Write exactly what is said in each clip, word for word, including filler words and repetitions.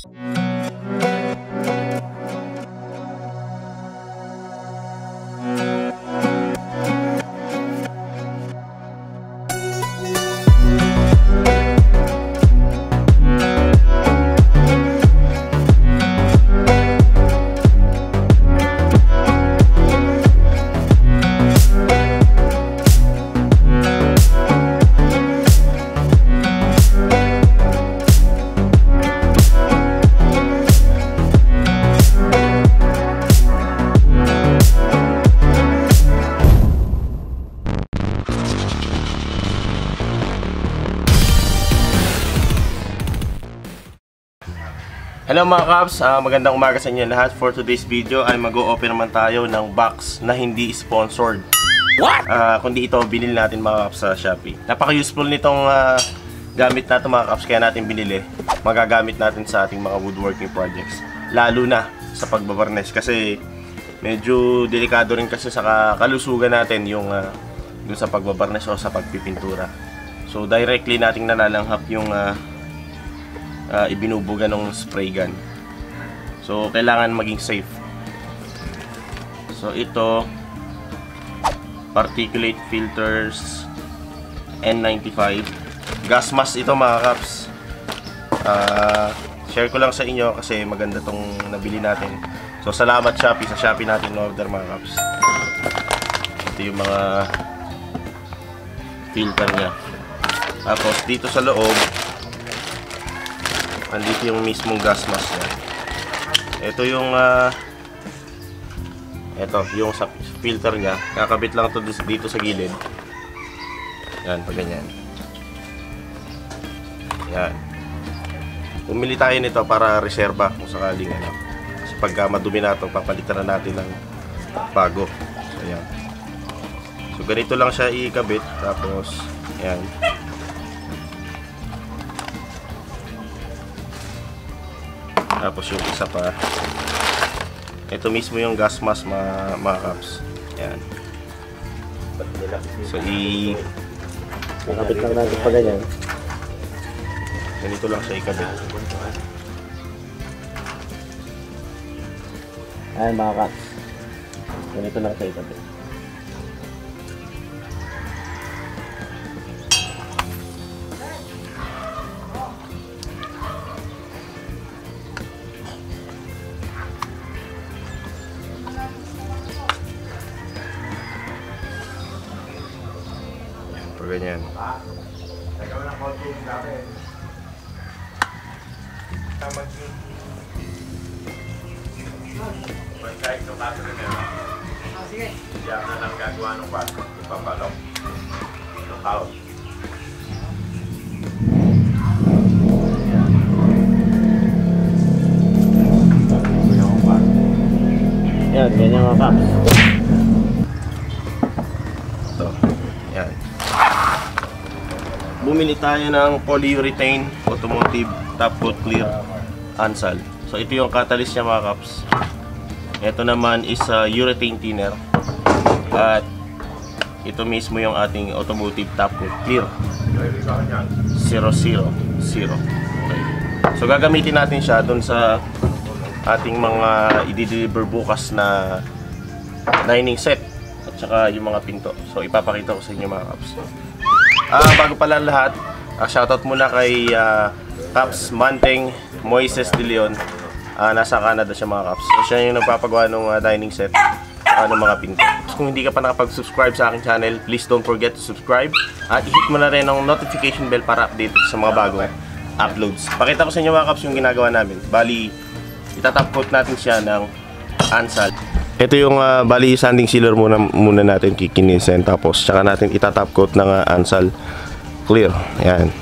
Hello mga Kaps, uh, magandang umaga sa inyo lahat. For today's video ay mag-o-open naman tayo ng box na hindi sponsored. What? Uh, kundi ito binili natin mga Kaps sa Shopee. Napaka-useful nitong uh, gamit natin mga Kaps, kaya natin binili. Magagamit natin sa ating mga woodworking projects, lalo na sa pagbabarnes kasi medyo delikado rin kasi sa kalusugan natin yung uh, dun sa pagbabarnes o sa pagpipintura. So directly nating nalalanghap yung uh, Uh, ibinubuga ng spray gun. So kailangan maging safe. So ito, particulate filters N ninety-five, gas mask ito mga Kaps. uh, Share ko lang sa inyo kasi maganda tong nabili natin. So salamat Shopee, sa Shopee natin order mga Kaps. Ito yung mga filter nya. Tapos dito sa loob andito yung mismong gas mask niya. Ito yung uh, ito yung sa filter niya. Kakabit lang ito dito sa gilid. Yan, pag ganyan. Yan. Pumili tayo nito para reserba kung sakaling ano. Kasi pagka madumi na ito, papalitan na natin ng bago. So yan. So ganito lang siya ikabit. Tapos yan. Tapos yung isa pa, ito mismo yung gas mask mga, mga Kaps. Yan. So i ikabit lang natin pa ganyan. Ganito lang siya ikabit. Ayan mga Kaps, ganito lang siya ikabit. Ganyan. Kahit ito kaso rin meron. Diyan na lang gagawa ng bago. Ipapalok. Lock-out. Yan, ganyan mga Kaps. Ito. Yan. Bumili tayo ng polyurethane automotive top coat clear Ansal. So ito yung catalyst niya mga Kaps. Ito naman is uh, urethane thinner. At ito mismo yung ating automotive top coat clear zero zero zero. Okay. So gagamitin natin siya dun sa ating mga i-deliver bukas na dining set at saka yung mga pinto. So ipapakita ko sa inyo mga Kaps. Ah, bago pala lahat, uh, shoutout muna kay uh, Kaps Manteng Moises de Leon. Uh, nasa Canada siya mga Kaps. So siya yung nagpapagawa ng uh, dining set at uh, ng mga pinto. So, kung hindi ka pa nakapag-subscribe sa aking channel, please don't forget to subscribe. At i-hit mo na rin ang notification bell para update sa mga bagong uploads. Pakita ko sa inyo mga Kaps yung ginagawa namin. Bali, itatop coat natin siya ng Ansal. Ito yung uh, bali sanding sealer muna, muna natin kikinisin. Tapos tsaka natin itatop coat ng uh, Ansal clear. Ayan.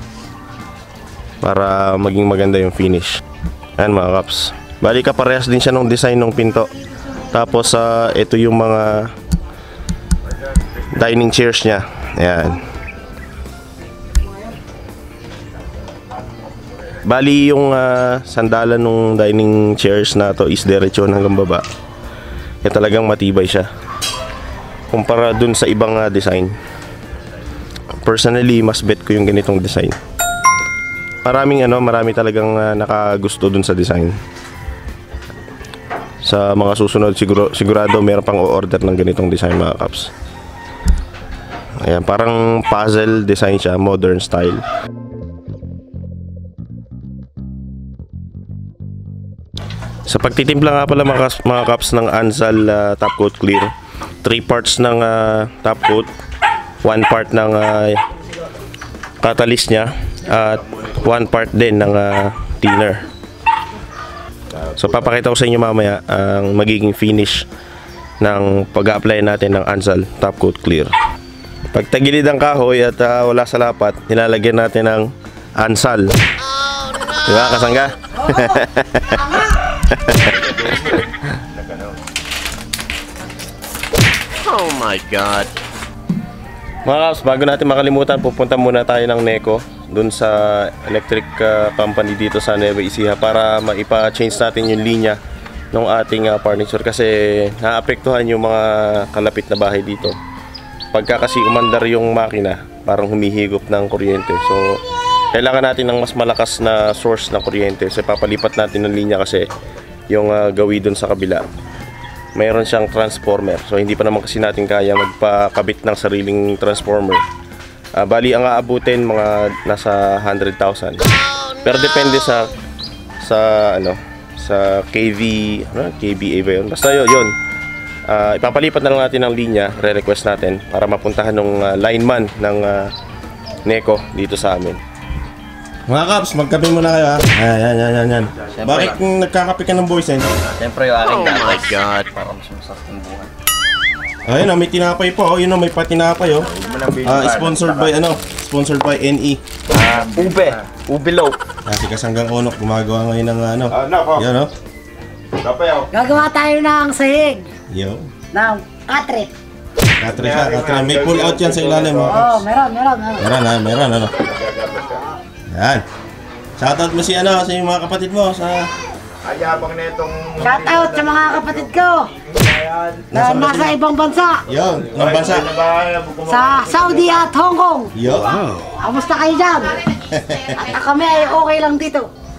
Para maging maganda yung finish. Ayan mga Kaps. Bali kaparehas din siya ng design ng pinto. Tapos uh, ito yung mga dining chairs nya. Ayan. Bali yung uh, sandalan ng dining chairs na to is diretso hanggang baba. Kaya talagang matibay siya kumpara dun sa ibang uh, design. Personally, mas bet ko yung ganitong design. maraming ano, marami talagang uh, nakagusto dun sa design. Sa mga susunod siguro, sigurado meron pang o-order ng ganitong design mga kaps. Ayan, parang puzzle design siya, modern style. Sa pagtitimpla nga pala mga, mga kaps ng Anzal uh, top coat clear, three parts ng uh, top coat, one part ng uh, catalyst nya, at one part din ng uh, thinner. So papakita ko sa inyo mamaya ang magiging finish ng pag-a-apply natin ng Anzal top coat clear. Pag tagilid ang kahoy at uh, wala sa lapat, nilalagyan natin ng Anzal. Diba kasangga? Oh my God. Mga kaps, bago natin makalimutan, pupunta muna tayo ng Neco dun sa electric uh, company dito sa Nueva Ecija para maipa-change natin yung linya ng ating uh, furniture kasi naapektuhan yung mga kalapit na bahay dito. Pagka kasi umandar yung makina, parang humihigop ng kuryente. So kailangan natin ng mas malakas na source ng kuryente. So papalipat natin ng linya kasi yung uh, gawi dun sa kabila, mayroon siyang transformer. So hindi pa naman kasi natin kaya magpakabit ng sariling transformer. uh, Bali ang aabutin mga nasa one hundred thousand. Pero depende sa sa ano sa K V, ano, K V A ba yun? Basta yun, yun. Uh, ipapalipat na lang natin ang linya, re-request natin para mapuntahan ng uh, lineman ng uh, Neco dito sa amin. Mga kaps, magkape muna kayo ha. Ayan, yan, yan, yan. Bakit kung nagkakape ka ng boysen? Siyempre yung aking Oh my God. para mas masarap ang buhay. Ayun o, may tinapay po. Oh, yun o, may patinapay o. Uh, sponsored by ano? Sponsored by N E. Ah, ube. Ube loaf. Ah, si Kasanggang Onok gumagawa ngayon ng ano. Ano po? Yan o. Gagawa tayo ng sahig. Yo. Ng katrit. Katri siya, katri. May pull out yan sa ilalim mga Oo, kaps. oh, meron, meron. meron. Meron ha, meron ano. Yan. Shoutout mo si ano, sa mga kapatid mo sa... Ayabang na itong... Shout out sa mga kapatid ko na nasa ibang bansa. Yo, anong bansa? Sa Saudi at Hong Kong. Yo. Kamusta kayo dyan? At kami ay okay lang dito.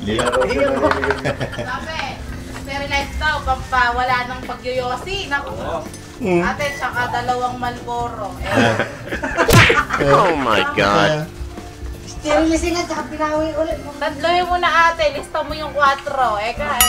Very nice daw, pampa wala nang pagyoyosi. Naku. Mm. Ate, tsaka dalawang Malboro. Eh, Oh my God. Sterilising at saka pinawi ulit. tatloy mo na ate, lista mo yung kwatro. Eka, eh.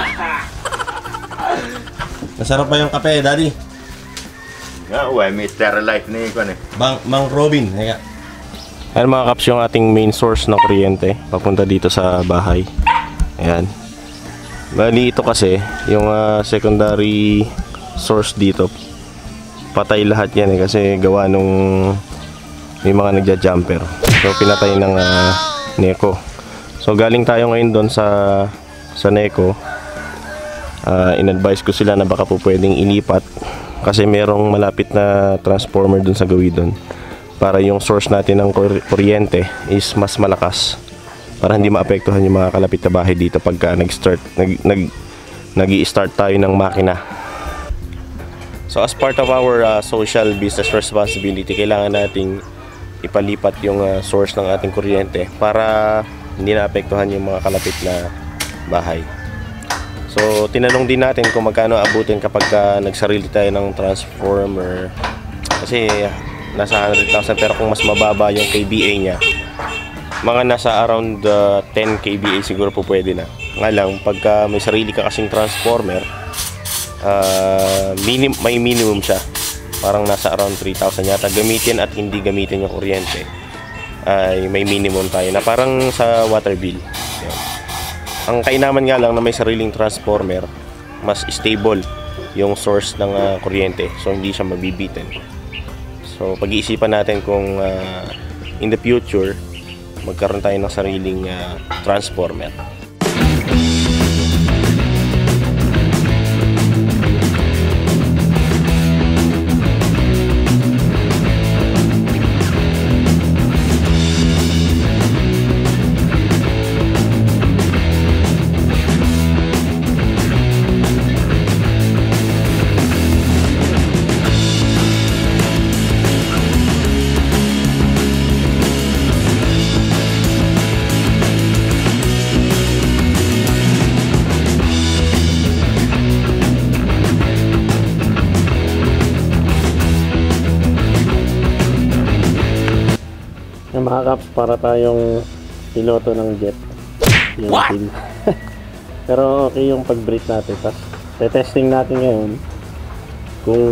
Masarap pa yung kape, Daddy. Nga, uwe, may sterilize na yun eh. Bang, Mang Robin. Ayan mga kaps, yung ating main source ng kuryente papunta dito sa bahay. Ayan. Bali ito kasi, yung uh, secondary source dito, patay lahat yan eh kasi gawa nung may mga nagja-jumper. So pinatay ng uh, Neco. So galing tayo ngayon doon sa sa Neco. Uh, in-advise ko sila na baka po pwedeng ilipat kasi merong malapit na transformer doon sa gawi doon para yung source natin ng kuryente is mas malakas para hindi maapektuhan yung mga kalapit na bahay dito pagka nag-start nag, nag, nag-i-start tayo ng makina. So as part of our uh, social business responsibility, kailangan nating ipalipat yung uh, source ng ating kuryente para hindi naapektuhan yung mga kalapit na bahay. So tinanong din natin kung magkano abutin kapag uh, nagsarili tayo ng transformer kasi nasa one hundred thousand, pero kung mas mababa yung K V A nya, mga nasa around uh, ten K V A siguro po pwede na. Nga lang pagka may sarili ka kasing transformer, uh, minim may minimum siya. Parang nasa around three thousand yata gamitin at hindi gamitin yung kuryente. Ay may minimum tayo na parang sa water bill. Yan. Ang kainaman nga lang na may sariling transformer, mas stable yung source ng uh, kuryente. So hindi siya mabibitin. So pag-iisipan natin kung uh, in the future magkaroon tayo ng sariling uh, transformer. Mga kaps, para tayong piloto ng jet. Yung feel. Pero okay yung pag-breathe natin. Tapos, testing natin ngayon kung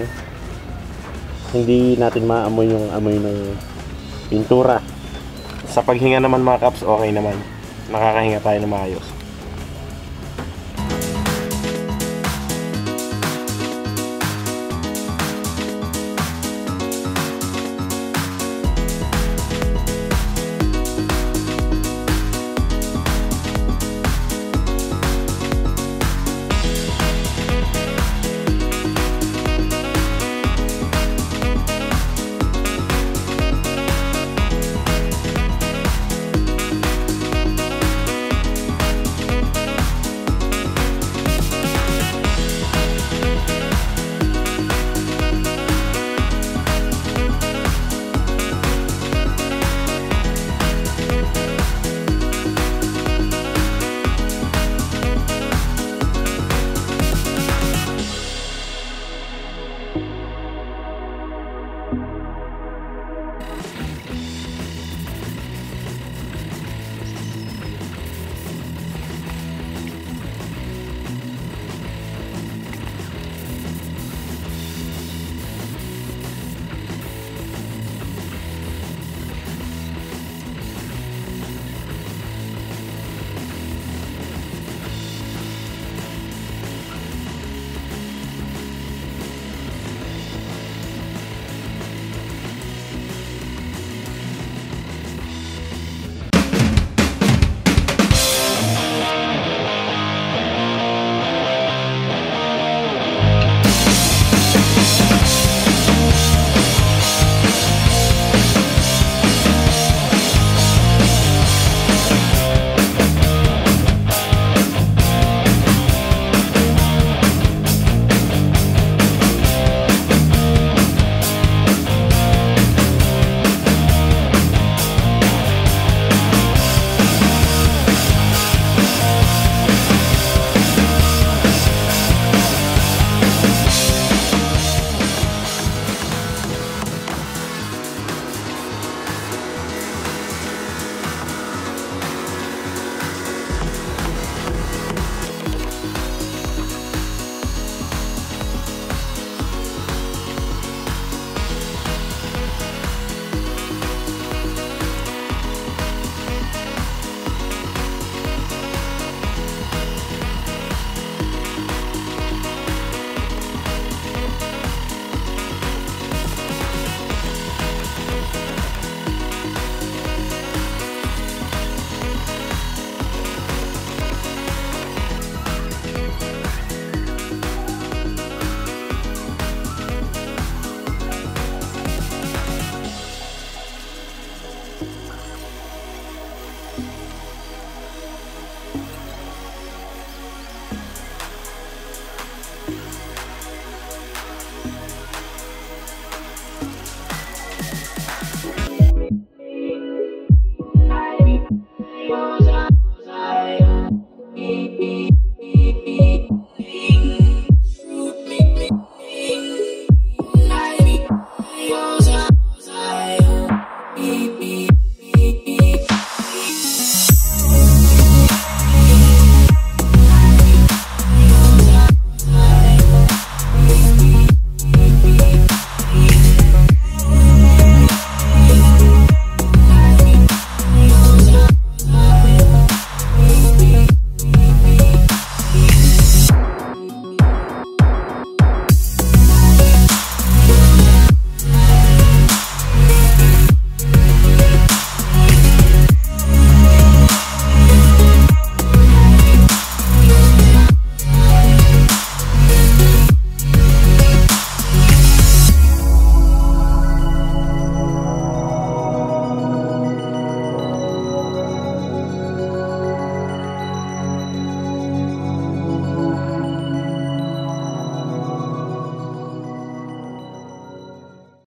hindi natin maamoy yung amoy ng pintura. Sa paghinga naman mga kaps, okay naman. Nakakahinga tayo na maayos.